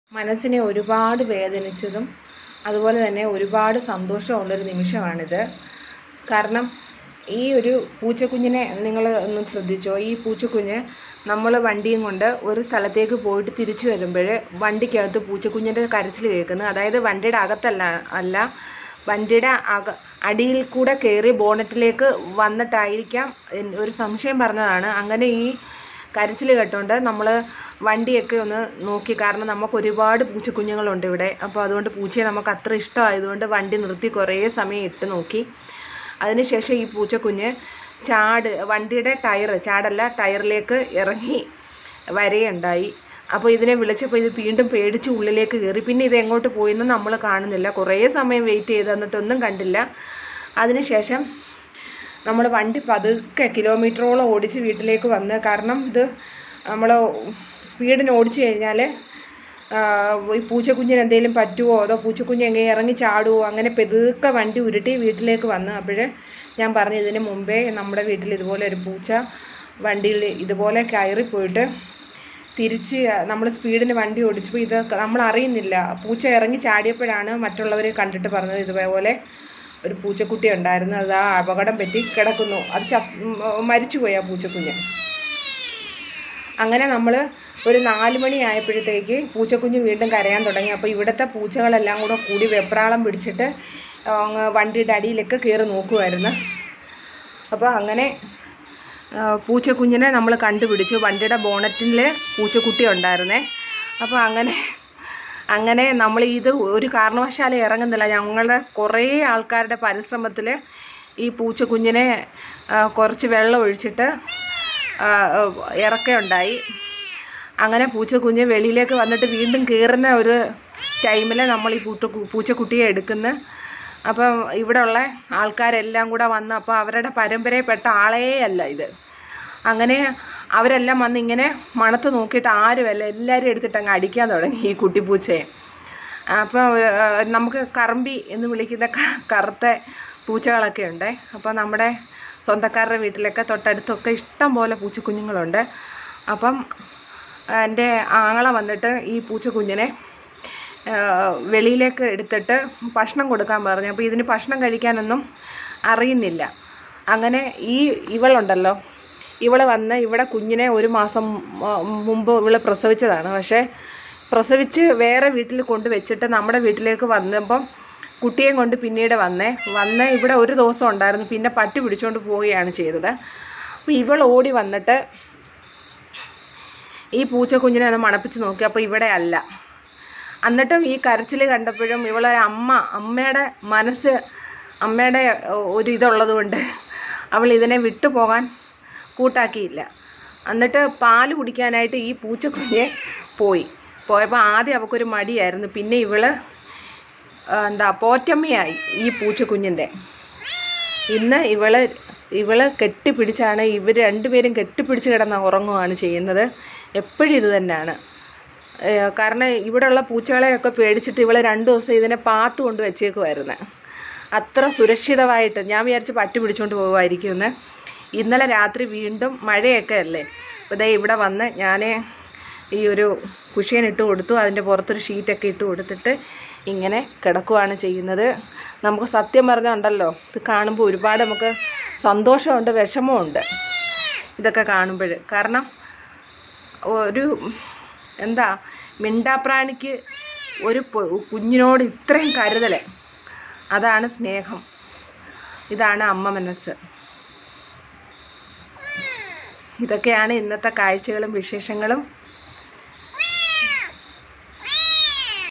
മനസ്സിനെ ഒരുപാട് വേദനിച്ചതും അതുപോലെ തന്നെ ഒരുപാട് സന്തോഷമുള്ളൊരു നിമിഷമാണിത്. കാരണം ഈ ഒരു പൂച്ചക്കുഞ്ഞിനെ നിങ്ങൾ ഒന്ന് ശ്രദ്ധിച്ചോ. ഈ പൂച്ചക്കുഞ്ഞ് നമ്മൾ വണ്ടിയും കൊണ്ട് ഒരു സ്ഥലത്തേക്ക് പോയിട്ട് തിരിച്ചു വരുമ്പോൾ വണ്ടിക്കകത്ത് പൂച്ചക്കുഞ്ഞിൻ്റെ കരച്ചിൽ കേൾക്കുന്നത്, അതായത് വണ്ടിയുടെ അകത്തല്ല വണ്ടിയുടെ അടിയിൽ കൂടെ കയറി ബോണറ്റിലേക്ക് വന്നിട്ടായിരിക്കാം, ഒരു സംശയം പറഞ്ഞതാണ്. അങ്ങനെ ഈ കരച്ചിൽ കേട്ടോണ്ട് നമ്മൾ വണ്ടിയൊക്കെ ഒന്ന് നോക്കി. കാരണം നമുക്ക് ഒരുപാട് പൂച്ചക്കുഞ്ഞുങ്ങളുണ്ട് ഇവിടെ. അപ്പോൾ അതുകൊണ്ട് പൂച്ചയെ നമുക്ക് അത്ര ഇഷ്ടമായതുകൊണ്ട് വണ്ടി നിർത്തി കുറേ സമയം ഇട്ട് നോക്കി. അതിനുശേഷം ഈ പൂച്ചക്കുഞ്ഞ് വണ്ടിയുടെ ടയറിലേക്ക് ഇറങ്ങി വരികയുണ്ടായി. അപ്പോൾ ഇതിനെ വിളിച്ചപ്പോൾ ഇത് വീണ്ടും പേടിച്ച് ഉള്ളിലേക്ക് കയറി. പിന്നെ ഇത് എങ്ങോട്ട് പോയെന്ന് നമ്മൾ കാണുന്നില്ല. കുറേ സമയം വെയിറ്റ് ചെയ്ത് എന്നിട്ടൊന്നും കണ്ടില്ല. അതിനുശേഷം നമ്മൾ വണ്ടി പതുക്കെ കിലോമീറ്ററോളം ഓടിച്ച് വീട്ടിലേക്ക് വന്ന്, കാരണം ഇത് നമ്മൾ സ്പീഡിന് ഓടിച്ചു കഴിഞ്ഞാൽ ഈ പൂച്ചക്കുഞ്ഞിന് എന്തെങ്കിലും പറ്റുമോ, അതോ പൂച്ചക്കുഞ്ഞ് എങ്ങനെ ഇറങ്ങി ചാടുമോ, അങ്ങനെ പെതുക്കെ വണ്ടി ഉരുട്ടി വീട്ടിലേക്ക് വന്ന്. അപ്പോൾ ഞാൻ പറഞ്ഞു, ഇതിന് മുമ്പേ നമ്മുടെ വീട്ടിൽ ഇതുപോലെ ഒരു പൂച്ച വണ്ടിയിൽ ഇതുപോലെ കയറിപ്പോയിട്ട് തിരിച്ച് നമ്മൾ സ്പീഡിന് വണ്ടി ഓടിച്ചപ്പോൾ ഇത് നമ്മൾ അറിയുന്നില്ല. പൂച്ച ഇറങ്ങി ചാടിയപ്പോഴാണ് മറ്റുള്ളവർ കണ്ടിട്ട് പറഞ്ഞത് ഇതുപോലെ ഒരു പൂച്ചക്കുട്ടി ഉണ്ടായിരുന്നു, അത് ആ അപകടം പറ്റി കിടക്കുന്നു, അത് മരിച്ചുപോയി ആ പൂച്ചക്കുഞ്ഞ്. അങ്ങനെ നമ്മൾ ഒരു 4 മണി ആയപ്പോഴത്തേക്ക് പൂച്ചക്കുഞ്ഞ് വീണ്ടും കരയാൻ തുടങ്ങി. അപ്പോൾ ഇവിടുത്തെ പൂച്ചകളെല്ലാം കൂടി വെപ്രാളം പിടിച്ചിട്ട് വണ്ടിയുടെ അടിയിലൊക്കെ കയറി നോക്കുമായിരുന്നു. അപ്പോൾ അങ്ങനെ പൂച്ചക്കുഞ്ഞിനെ നമ്മൾ കണ്ടുപിടിച്ചു. വണ്ടിയുടെ ബോണറ്റിൽ പൂച്ചക്കുട്ടി ഉണ്ടായിരുന്നേ. അപ്പോൾ അങ്ങനെ നമ്മൾ ഇത് ഒരു കാരണവശാലും ഇറങ്ങുന്നില്ല. ഞങ്ങളുടെ കുറേ ആൾക്കാരുടെ പരിശ്രമത്തിൽ ഈ പൂച്ചക്കുഞ്ഞിനെ കുറച്ച് വെള്ളം ഒഴിച്ചിട്ട് ഇറക്കുകയുണ്ടായി. അങ്ങനെ പൂച്ചക്കുഞ്ഞ് വെളിയിലേക്ക് വന്നിട്ട് വീണ്ടും കയറുന്ന ഒരു ടൈമിൽ നമ്മൾ ഈ പൂച്ചക്കുട്ടിയെ എടുക്കുന്നു. അപ്പം ഇവിടെയുള്ള ആൾക്കാരെല്ലാം കൂടെ വന്ന്, അപ്പോൾ അവരുടെ പരമ്പരയിൽപ്പെട്ട ആളേ അല്ല ഇത്. അങ്ങനെ അവരെല്ലാം വന്ന് ഇങ്ങനെ മണത്ത് നോക്കിയിട്ട് ആരുമല്ല, എല്ലാവരും എടുത്തിട്ട് അങ്ങ് അടിക്കാൻ തുടങ്ങി ഈ കുട്ടിപ്പൂച്ചയെ. അപ്പോൾ നമുക്ക് കറമ്പി എന്ന് വിളിക്കുന്ന കറുത്ത പൂച്ചകളൊക്കെ ഉണ്ട്. അപ്പോൾ നമ്മുടെ സ്വന്തക്കാരുടെ വീട്ടിലൊക്കെ തൊട്ടടുത്തൊക്കെ ഇഷ്ടം പോലെ പൂച്ചക്കുഞ്ഞുങ്ങളുണ്ട്. അപ്പം എൻ്റെ ആങ്ങള വന്നിട്ട് ഈ പൂച്ചക്കുഞ്ഞിനെ വെളിയിലേക്ക് എടുത്തിട്ട് ഭക്ഷണം കൊടുക്കാൻ പറഞ്ഞു. അപ്പോൾ ഇതിന് ഭക്ഷണം കഴിക്കാനൊന്നും അറിയുന്നില്ല. അങ്ങനെ ഇവളുണ്ടല്ലോ, ഇവൾ വന്ന് ഇവിടെ കുഞ്ഞിനെ 1 മാസം മുമ്പ് ഇവൾ പ്രസവിച്ചതാണ്. പക്ഷേ പ്രസവിച്ച് വേറെ വീട്ടിൽ കൊണ്ടുവച്ചിട്ട് നമ്മുടെ വീട്ടിലേക്ക് വന്നപ്പം കുട്ടിയെയും കൊണ്ട് പിന്നീട് വന്ന് ഇവിടെ ഒരു ദിവസം ഉണ്ടായിരുന്നു. പിന്നെ പട്ടി പിടിച്ചുകൊണ്ട് പോവുകയാണ് ചെയ്തത്. അപ്പോൾ ഇവൾ ഓടി വന്നിട്ട് ഈ പൂച്ചക്കുഞ്ഞിനെ ഒന്ന് മണപ്പിച്ച് നോക്കി. അപ്പോൾ ഇവിടെ അല്ല. എന്നിട്ടും ഈ കരച്ചിൽ കണ്ടപ്പോഴും ഇവളൊരു അമ്മയുടെ ഒരു ഇതുള്ളത് കൊണ്ട് അവൾ ഇതിനെ വിട്ടുപോകാൻ കൂട്ടാക്കിയില്ല. എന്നിട്ട് പാല് കുടിക്കാനായിട്ട് ഈ പൂച്ചക്കുഞ്ഞെ പോയപ്പോൾ ആദ്യം അവൾക്കൊരു മടിയായിരുന്നു. പിന്നെ പോറ്റമ്മയായി ഈ പൂച്ചക്കുഞ്ഞിൻ്റെ. ഇന്ന് ഇവള് കെട്ടിപ്പിടിച്ചാണ്, ഇവർ രണ്ടുപേരും കെട്ടിപ്പിടിച്ച് കിടന്ന് ഉറങ്ങുകയാണ് ചെയ്യുന്നത്. എപ്പോഴും ഇത് തന്നെയാണ്. കാരണം ഇവിടെയുള്ള പൂച്ചകളെയൊക്കെ പേടിച്ചിട്ട് ഇവള് 2 ദിവസം ഇതിനെ പാത്ത് കൊണ്ട് വെച്ചേക്കുമായിരുന്നു. അത്ര സുരക്ഷിതമായിട്ട്. ഞാൻ വിചാരിച്ച് പട്ടി പിടിച്ചുകൊണ്ട് പോകുമായിരിക്കുമെന്ന്. ഇന്നലെ രാത്രി വീണ്ടും മഴയൊക്കെ അല്ലേ, അപ്പോൾ ഇവിടെ വന്ന് ഞാൻ ഈ ഒരു കുഷ്യൻ ഇട്ട് കൊടുത്തു. അതിൻ്റെ പുറത്തൊരു ഷീറ്റൊക്കെ ഇട്ട് കൊടുത്തിട്ട് ഇങ്ങനെ കിടക്കുകയാണ് ചെയ്യുന്നത്. നമുക്ക് സത്യം പറഞ്ഞുണ്ടല്ലോ, ഇത് കാണുമ്പോൾ ഒരുപാട് നമുക്ക് സന്തോഷമുണ്ട്, വിഷമമുണ്ട് ഇതൊക്കെ കാണുമ്പോൾ. കാരണം ഒരു മിണ്ടാപ്രാണിക്ക് ഒരു കുഞ്ഞിനോട് ഇത്രയും കരുതൽ, അതാണ് സ്നേഹം, ഇതാണ് അമ്മ മനസ്സ്. ഇതൊക്കെയാണ് ഇന്നത്തെ കാഴ്ചകളും വിശേഷങ്ങളും.